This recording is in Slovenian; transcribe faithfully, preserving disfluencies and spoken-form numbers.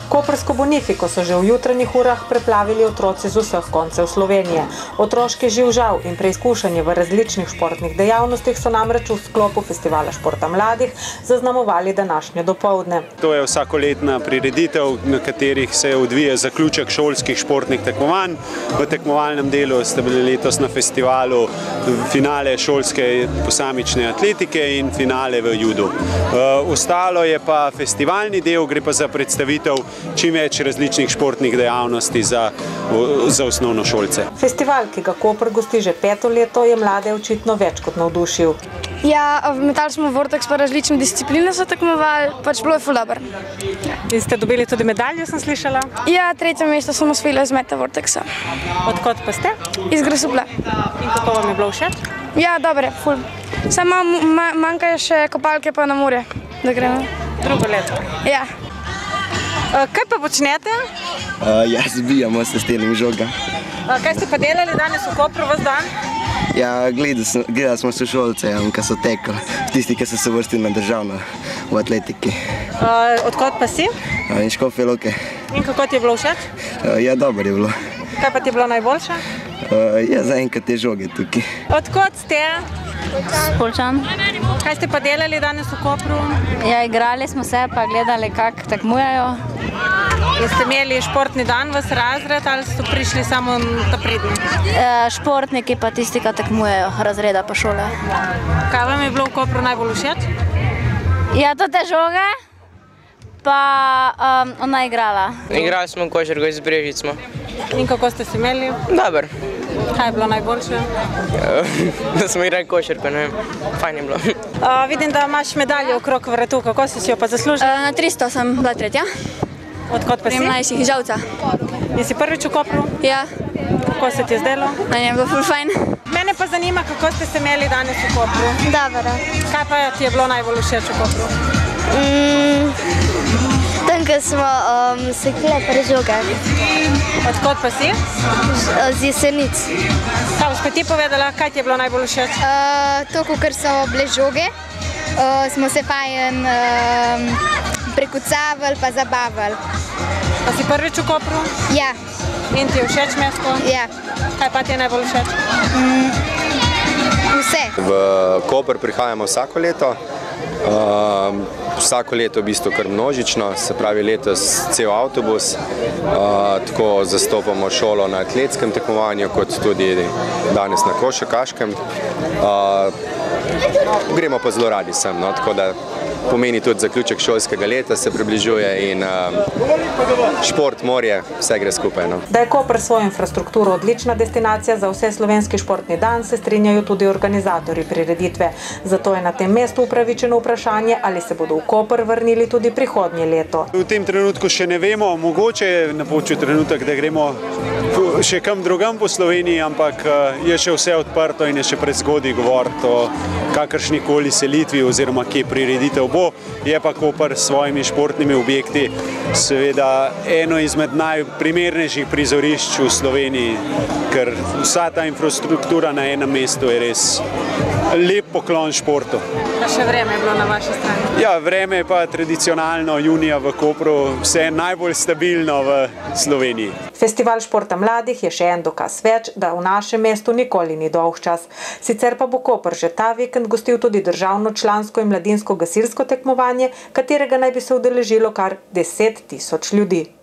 Koprsko Bonifiko so že v jutranjih urah preplavili otroci z vseh koncev Slovenije. Otroški živžav in preizkušanje v različnih športnih dejavnostih so namreč v sklopu Festivala športa mladih zaznamovali današnje dopoldne. To je vsakoletna prireditev, na katerih se odvija zaključek šolskih športnih tekmovanj. V tekmovalnem delu sta bili letos na festivalu finale šolske posamične atletike in finale v judu. Ostalo je pa festivalni del, gre pa za predstavitev čim več različnih športnih dejavnosti za, za osnovnošolce. Festival, ki ga Koper gosti že peto leto, je mlade očitno več kot navdušil. Ja, metali smo vortex, pa različne discipline so tekmovali, pač bilo je ful dobro. In ste dobili tudi medaljo, sem slišala? Ja, tretje mesto sem osvojila z meta vortexa. Odkot pa ste? Iz Grosuplja. In kako vam je bilo všeč? Ja, dobre, ful. Samo manjkajo še kopalke pa na morje, da gremo. Drugo leto? Ja. Kaj pa počnete? Ja, zbijamo se s telim žogam. Kaj ste pa delali danes v Kopru vas dan? Ja, gledali smo sošolce, ki so tekli, tisti, ki so se vrstili na državno v atletiki. Odkot pa si? In Škofje Loke. In kako ti je bilo všeč? Ja, dobro je bilo. Kaj pa ti je bilo najboljše? Ja, zaenkrat te žoge tukaj. Odkot ste? Poljčan. Kaj ste pa delali danes v Kopru? Ja, igrali smo se, pa gledali, kako tekmujejo. In ste imeli športni dan vas razred ali ste prišli samo ta pridni? E, športniki pa tisti, ki tekmujejo, razreda pa šole. Kaj vam je bilo v Kopru najbolj všeč? Ja, to te žoge, pa um, ona igrala. Igrali smo košarko, iz Brežic smo. In kako ste se imeli? Dobar. Kaj je bilo najboljše? Da smo igrali košarko, ne vem, fajn je bilo. Uh, vidim, da imaš medaljo okrog vratu, kako si si jo pa zaslužil? Uh, na tristo sem bila tretja. Odkot pa si? Pri mlajših, Žalca. In si prvič v Kopru? Ja. Kako se ti je zdelo? Meni je bilo ful fajn. Mene pa zanima, kako ste se imeli danes v Kopru. Dobro. Kaj pa ti je bilo najbolj všeč v Kopru? Mm, tam, ko smo um, se klepali žoge. Odkot pa si? Z Jesenic. Kaj boš pa ti povedala, kaj ti je bilo najbolj všeč? Uh, to, ker so bile žoge, uh, smo se fajn um, prekucavali pa zabavali. Pa si prvič v Kopru? Ja. In ti je všeč mesto? Ja. Kaj pa ti je najbolj všeč? Mm, vse. V Koper prihajamo vsako leto. Uh, vsako leto v bistvu kar množično, se pravi letos cel avtobus, uh, tako zastopamo šolo na atletskem tekmovanju, kot tudi danes na košarkaškem. Uh, gremo pa zelo radi sem, no, tako da pomeni tudi zaključek šolskega leta, se približuje in uh, šport, morje, vse gre skupaj. No. Da je Koper svojo infrastrukturo odlična destinacija za vse slovenski športni dan, se strinjajo tudi organizatorji prireditve. Zato je na tem mestu upravičeno vprašanje, ali se bodo v Koper vrnili tudi prihodnje leto. V tem trenutku še ne vemo, mogoče je napočil trenutek, da gremo še kam drugam po Sloveniji, ampak je še vse odprto in je še prezgodaj govoriti o kakršnikoli selitvi oziroma kje prireditev bo. Je pa Koper s svojimi športnimi objekti seveda eno izmed najprimernejših prizorišč v Sloveniji, ker vsa ta infrastruktura na enem mestu je res lep poklon športu. Pa še vreme je bilo na vaši strani? Ja, vreme je pa tradicionalno junija v Kopru vse najbolj stabilno v Sloveniji. Festival športa mladih je še en dokaz več, da v našem mestu nikoli ni dolgčas. Sicer pa bo Koper že ta vikend gostil tudi državno člansko in mladinsko gasilsko tekmovanje, katerega naj bi se udeležilo kar deset tisoč ljudi.